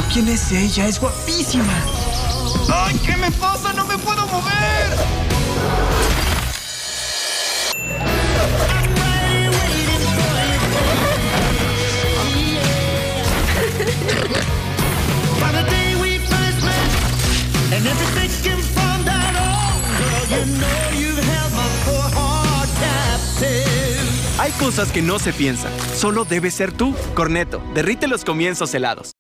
¿Quién es ella? Es guapísima. ¡Ay, qué me pasa! ¡No me puedo mover! Hay cosas que no se piensan. Solo debes ser tú. Cornetto, derrite los comienzos helados.